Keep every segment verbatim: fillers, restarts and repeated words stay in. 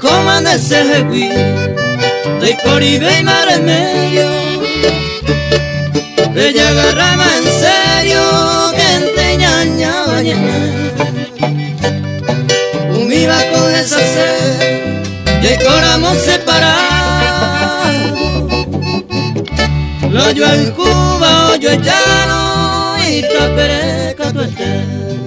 comanda ese jegui, de coribe y mar en medio, ella agarraba en serio, que enteñaña bañana, un iba con esa sed, y el corazón separado, lo yo en Cuba, yo en llano, y tapereca tu estés.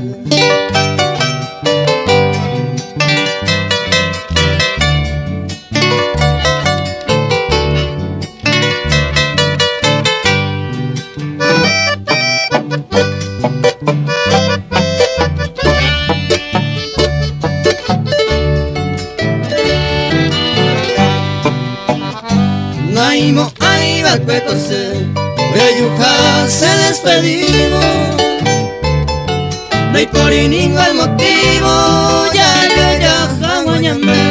Naimo aiba cuetose, Reyuja se despedimos, no hay por ningún motivo, ya yo ya jamoñame.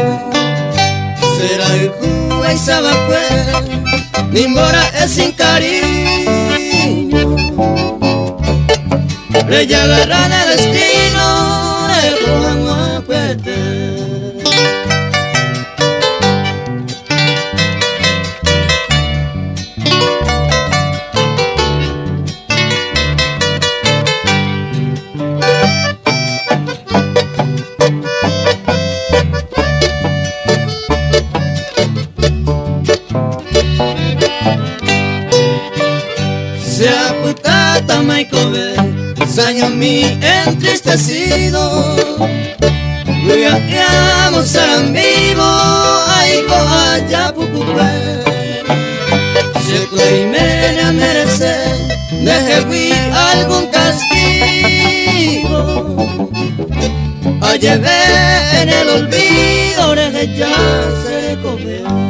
Será el Cuba y Sabacue, Nimbora es sin cariño, Rey agarran el destino, el Juan Acuete. Se aputata maikobe, saño mi entristecido, Huyamos en vivo, aiko allá pucupé, se me a merecer, dejé algún castigo, a llevar en el olvido, de ya se come.